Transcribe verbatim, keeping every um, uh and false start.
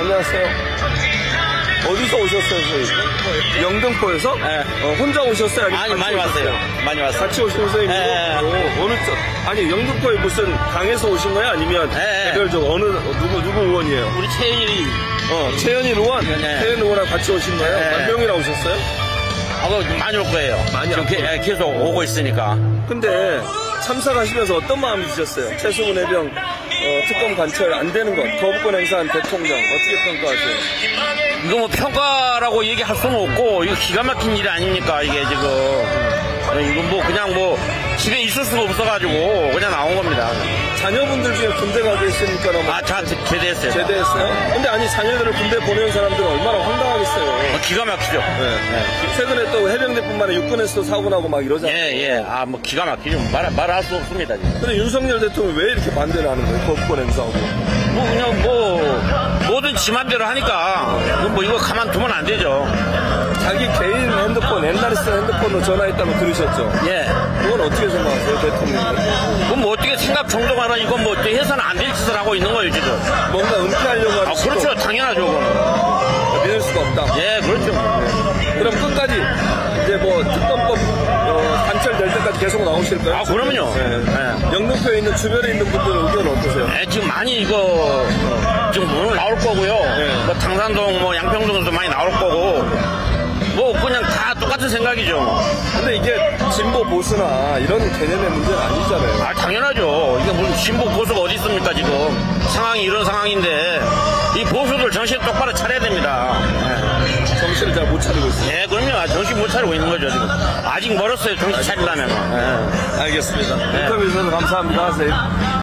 안녕하세요. 어디서 오셨어요, 선생님? 영등포에서? 네. 어, 혼자 오셨어요? 아니면 아니, 많이 오셨어요? 왔어요. 많이 왔어요. 같이 오신 선생님이고? 네. 오, 어느 쪽? 아니, 영등포에 무슨 강에서 오신 거예요? 아니면 네. 개별적으로 어느, 누구, 누구 의원이에요? 우리 최일이, 어, 최현일 의원? 네. 최현일 의원이랑 같이 오신 거예요? 네. 몇 명이나 오셨어요? 아, 많이 올 거예요. 많이 지금 올 게, 거예요. 계속 오고 있으니까. 근데 참석하시면서 어떤 마음이 드셨어요? 최수근 해병 어, 특검 관철 안 되는 것, 거부권 행사한 대통령 어떻게 평가하세요? 이거 뭐 평가라고 얘기할 수는 없고, 이거 기가 막힌 일이 아닙니까, 이게 지금. 이거 뭐 그냥 뭐 집에 있을 수가 없어가지고 그냥 나온 겁니다. 자녀분들 중에 군대 가 계시니까 뭐 아, 자, 제대했어요. 제대했어요? 근데 아니 자녀들을 군대 보내는 사람들은 얼마나 황당하겠어요. 어, 기가 막히죠. 네. 네. 최근에 또 해병대뿐만 아니라 육군에서도 사고 나고 막 이러잖아요. 예, 예. 아, 뭐 기가 막히죠. 말, 말할 수 없습니다, 지금. 근데 윤석열 대통령이 왜 이렇게 반대를 하는 거예요? 거부권 행사하고. 뭐 그냥 뭐 뭐든 지 맘대로 하니까 뭐 이거 가만두면 안 되죠. 자기 개인 핸드폰, 옛날에 쓰던 핸드폰으로 전화했다고 들으셨죠? 예. 그건 어떻게 생각하세요, 대통령이? 그럼 뭐 어떻게 생각 정도가는 이건 뭐 어떻게 해서는 안 될 짓을 하고 있는 거예요, 지금. 뭔가 은폐하려고 하는 아, 그렇죠. 당연하죠, 그거는. 믿을 수가 없다. 예, 그렇죠. 그럼 끝까지 이제 뭐 특검법 어, 관철될 때까지 계속 나오실까요? 아, 그럼요. 네. 네. 영등포에 있는 주변에 있는 분들 의견은 어떠세요? 예, 지금 많이 이거 지금 오늘 나올 거고요. 네. 뭐 당산동, 뭐 양평동에서 많이 나올 거고. 뭐 그냥 다 똑같은 생각이죠. 근데 이게 진보 보수나 이런 개념의 문제는 아니잖아요. 아, 당연하죠. 이게 무슨 신보 보수가 어디 있습니까, 지금. 상황이 이런 상황인데 이 보수들 정신 똑바로 차려야 됩니다. 예. 정신을 잘 못 차리고 있어요. 예, 그럼요. 정신 못 차리고 있는 거죠, 지금. 아직 멀었어요, 정신 차리려면. 예. 알겠습니다. 인터뷰 주셔서 감사합니다. 선생님.